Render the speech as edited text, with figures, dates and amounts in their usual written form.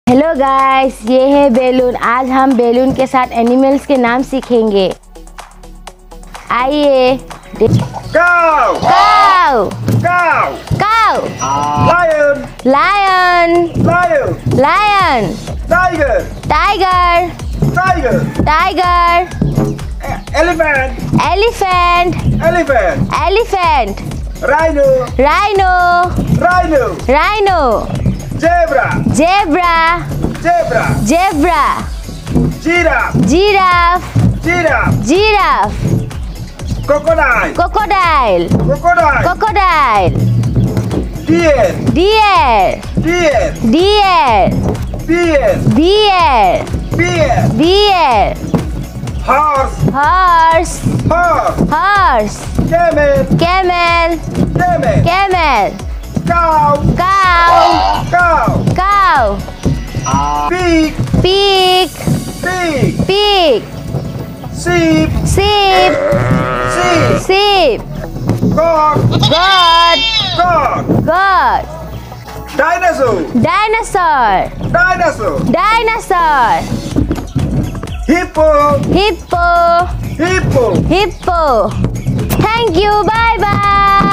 Hello guys, ये है balloon. आज हम बेलून के साथ एनिमल्स के नाम सीखेंगे। आइए। Cow. Cow, Cow. Cow, Lion. Lion, Lion. Lion, Tiger. Tiger, Tiger. Tiger, Elephant. Elephant, Elephant. Elephant, Rhino. Rhino, Rhino. Rhino, Zebra. Zebra, Zebra. Zebra, Giraffe. Giraffe, Giraffe. Giraffe, Crocodile. Crocodile, Crocodile. Crocodile, Deer. Deer, Deer. Deer, Deer. Bear, Bear. Bear, Horse. Horse, Horse. Horse, Camel. Camel, Camel. Camel, Cow. Cow, Cow. Cow, Pig. pig, Pig. pig, Sheep. sheep, Sheep. sheep, Goat. goat, Goat. goat, Dinosaur. dinosaur, Dinosaur. dinosaur, Hippo. hippo, Hippo. hippo. Thank you. Bye bye.